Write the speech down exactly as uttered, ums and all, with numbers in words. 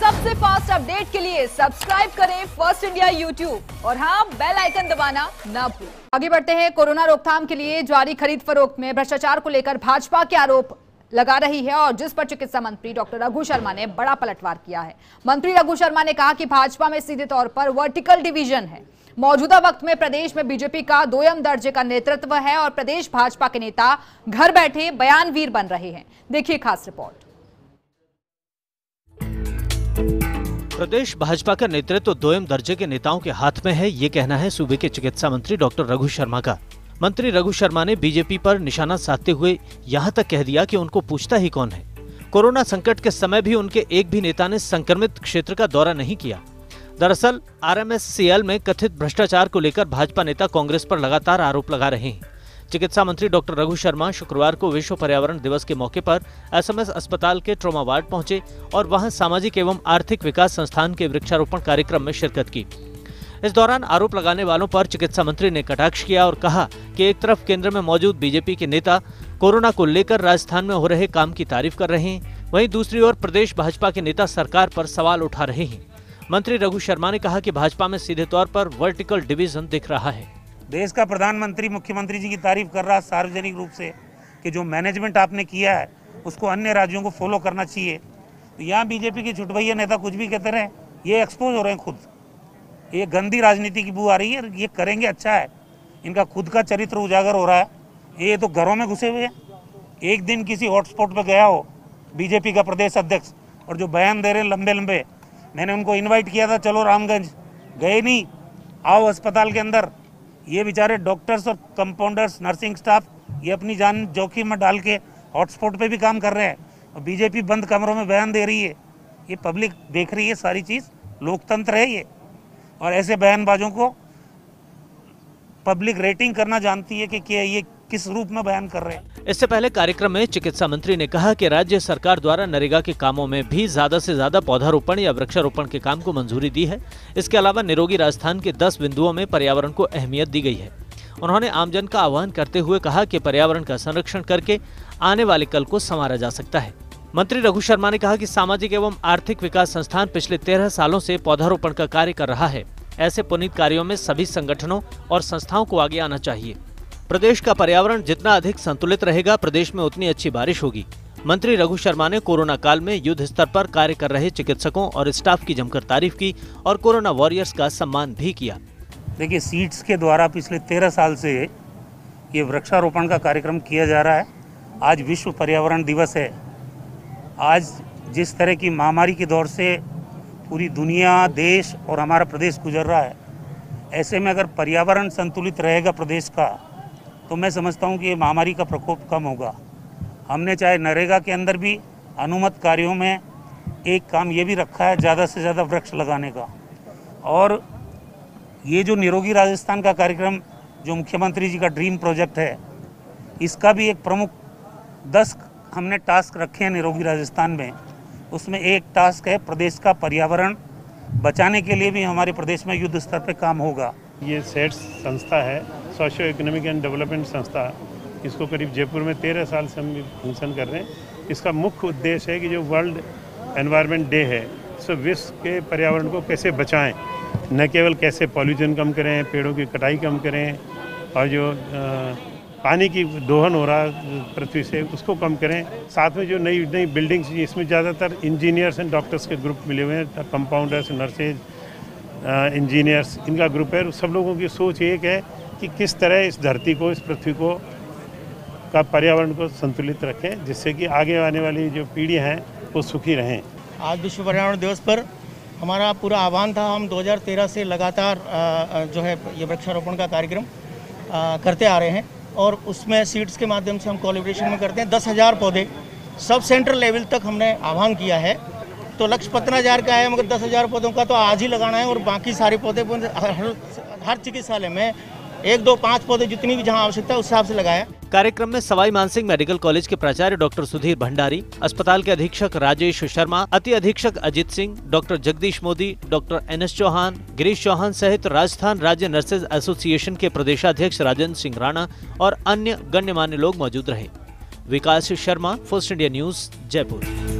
सबसे fast update के लिए सब्सक्राइब करें फर्स्ट इंडिया यूट्यूब और हाँ, बेल आइकन दबाना ना भूलें। आगे बढ़ते हैं। कोरोना रोकथाम के लिए जारी खरीद फरोख्त में भ्रष्टाचार को लेकर भाजपा के आरोप लगा रही है और जिस पर चिकित्सा मंत्री डॉक्टर रघु शर्मा ने बड़ा पलटवार किया है। मंत्री रघु शर्मा ने कहा कि भाजपा में सीधे तौर पर वर्टिकल डिवीजन है। मौजूदा वक्त में प्रदेश में बीजेपी का दोयम दर्जे का नेतृत्व है और प्रदेश भाजपा के नेता घर बैठे बयानवीर बन रहे हैं। देखिए खास रिपोर्ट। प्रदेश भाजपा का नेतृत्व तो दोयम दर्जे के नेताओं के हाथ में है, ये कहना है सूबे के चिकित्सा मंत्री डॉक्टर रघु शर्मा का। मंत्री रघु शर्मा ने बीजेपी पर निशाना साधते हुए यहां तक कह दिया कि उनको पूछता ही कौन है। कोरोना संकट के समय भी उनके एक भी नेता ने संक्रमित क्षेत्र का दौरा नहीं किया। दरअसल आरएमएससीएल में कथित भ्रष्टाचार को लेकर भाजपा नेता कांग्रेस पर लगातार आरोप लगा रहे हैं। चिकित्सा मंत्री डॉक्टर रघु शर्मा शुक्रवार को विश्व पर्यावरण दिवस के मौके पर एसएमएस अस्पताल के ट्रॉमा वार्ड पहुंचे और वहां सामाजिक एवं आर्थिक विकास संस्थान के वृक्षारोपण कार्यक्रम में शिरकत की। इस दौरान आरोप लगाने वालों पर चिकित्सा मंत्री ने कटाक्ष किया और कहा कि एक तरफ केंद्र में मौजूद बीजेपी के नेता कोरोना को लेकर राजस्थान में हो रहे काम की तारीफ कर रहे हैं, वहीं दूसरी ओर प्रदेश भाजपा के नेता सरकार पर सवाल उठा रहे हैं। मंत्री रघु शर्मा ने कहा कि भाजपा में सीधे तौर पर वर्टिकल डिवीजन दिख रहा है। देश का प्रधानमंत्री मुख्यमंत्री जी की तारीफ कर रहा है सार्वजनिक रूप से कि जो मैनेजमेंट आपने किया है उसको अन्य राज्यों को फॉलो करना चाहिए। तो यहाँ बीजेपी के छुटभैया नेता कुछ भी कहते रहे, ये एक्सपोज हो रहे हैं खुद। ये गंदी राजनीति की बू आ रही है। ये करेंगे अच्छा है, इनका खुद का चरित्र उजागर हो रहा है। ये तो घरों में घुसे हुए हैं। एक दिन किसी हॉटस्पॉट पे गया हो बीजेपी का प्रदेश अध्यक्ष और जो बयान दे रहे हैं लंबे लंबे, मैंने उनको इन्वाइट किया था, चलो रामगंज, गए नहीं, आओ अस्पताल के अंदर। ये बेचारे डॉक्टर्स और कंपाउंडर्स, नर्सिंग स्टाफ, ये अपनी जान जोखिम में डाल के हॉटस्पॉट पे भी काम कर रहे हैं और बीजेपी बंद कमरों में बयान दे रही है। ये पब्लिक देख रही है सारी चीज़, लोकतंत्र है ये। और ऐसे बयानबाजों को पब्लिक रेटिंग करना जानती है कि क्या ये किस रूप में बयान कर रहे हैं। इससे पहले कार्यक्रम में चिकित्सा मंत्री ने कहा कि राज्य सरकार द्वारा नरेगा के कामों में भी ज्यादा से ज्यादा पौधारोपण या वृक्षारोपण के काम को मंजूरी दी है। इसके अलावा निरोगी राजस्थान के दस बिंदुओं में पर्यावरण को अहमियत दी गई है। उन्होंने आमजन का आह्वान करते हुए कहा कि पर्यावरण का संरक्षण करके आने वाले कल को संवारा जा सकता है। मंत्री रघु शर्मा ने कहा कि सामाजिक एवं आर्थिक विकास संस्थान पिछले तेरह सालों से पौधारोपण का कार्य कर रहा है। ऐसे पुनीत कार्यों में सभी संगठनों और संस्थाओं को आगे आना चाहिए। प्रदेश का पर्यावरण जितना अधिक संतुलित रहेगा, प्रदेश में उतनी अच्छी बारिश होगी। मंत्री रघु शर्मा ने कोरोना काल में युद्ध स्तर पर कार्य कर रहे चिकित्सकों और स्टाफ की जमकर तारीफ की और कोरोना वॉरियर्स का सम्मान भी किया। देखिए, सीड्स के द्वारा पिछले तेरह साल से ये वृक्षारोपण का कार्यक्रम किया जा रहा है। आज विश्व पर्यावरण दिवस है। आज जिस तरह की महामारी के दौर से पूरी दुनिया, देश और हमारा प्रदेश गुजर रहा है, ऐसे में अगर पर्यावरण संतुलित रहेगा प्रदेश का, तो मैं समझता हूँ कि ये महामारी का प्रकोप कम होगा। हमने चाहे नरेगा के अंदर भी अनुमत कार्यों में एक काम ये भी रखा है, ज़्यादा से ज़्यादा वृक्ष लगाने का। और ये जो निरोगी राजस्थान का कार्यक्रम जो मुख्यमंत्री जी का ड्रीम प्रोजेक्ट है, इसका भी एक प्रमुख दस हमने टास्क रखे हैं निरोगी राजस्थान में। उसमें एक टास्क है प्रदेश का पर्यावरण बचाने के लिए भी हमारे प्रदेश में युद्ध स्तर पर काम होगा। ये सेट्स संस्था है, सोशियो इकोनॉमिक एंड डेवलपमेंट संस्था। इसको करीब जयपुर में तेरह साल से हम फंक्शन कर रहे हैं। इसका मुख्य उद्देश्य है कि जो वर्ल्ड एनवायरनमेंट डे है, सो विश्व के पर्यावरण को कैसे बचाएं, न केवल कैसे पॉल्यूशन कम करें, पेड़ों की कटाई कम करें और जो आ, पानी की दोहन हो रहा पृथ्वी से उसको कम करें। साथ में जो नई नई बिल्डिंग्स, इसमें ज़्यादातर इंजीनियर्स एंड डॉक्टर्स के ग्रुप मिले हुए हैं, कंपाउंडर्स, नर्सेज, इंजीनियर्स, इनका ग्रुप है। सब लोगों की सोच एक है कि किस तरह इस धरती को, इस पृथ्वी को का पर्यावरण को संतुलित रखें, जिससे कि आगे आने वाली जो पीढ़ियाँ हैं वो सुखी रहें। आज विश्व पर्यावरण दिवस पर हमारा पूरा आह्वान था। हम दो हज़ार तेरह से लगातार जो है ये वृक्षारोपण का कार्यक्रम करते आ रहे हैं और उसमें सीड्स के माध्यम से हम कोलैबोरेशन में करते हैं। दस हज़ार पौधे सब सेंट्रल लेवल तक हमने आह्वान किया है। तो लक्ष्य पंद्रह हज़ार का है, मगर दस हज़ार पौधों का तो आज ही लगाना है और बाकी सारे पौधे हर, हर चिकित्सालय में एक दो पाँच पौधे जितनी भी जहां आवश्यकता है उस हिसाब से लगाया। कार्यक्रम में सवाई मानसिंह मेडिकल कॉलेज के प्राचार्य डॉक्टर सुधीर भंडारी, अस्पताल के अधीक्षक राजेश शर्मा, अति अधीक्षक Ajit Singh, doctor Jagdish Modi, doctor N S Chauhan, Girish Chauhan सहित राजस्थान राज्य नर्सेज एसोसिएशन के प्रदेशाध्यक्ष राजेंद्र सिंह राणा और अन्य गण्यमान्य लोग मौजूद रहे। Vikas Sharma, first India news, Jaipur.